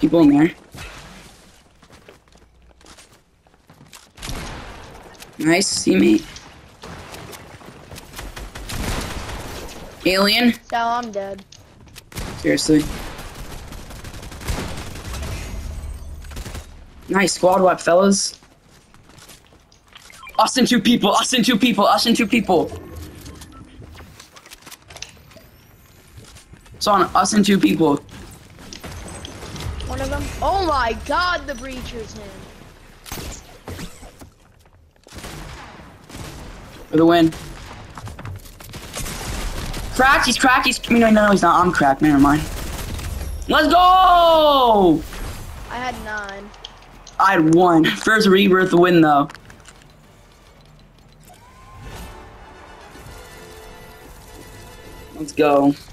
People in there. Nice, teammate. Alien. So I'm dead. Seriously. Nice squad wipe, fellas. Us and two people, us and two people, us and two people. It's on us and two people. One of them. Oh my god, the breacher's him. For the win. Cracked, he's cracked, no, he's not. I'm cracked, never mind. Let's go! I had 9. I had 1. First rebirth win, though. Let's go.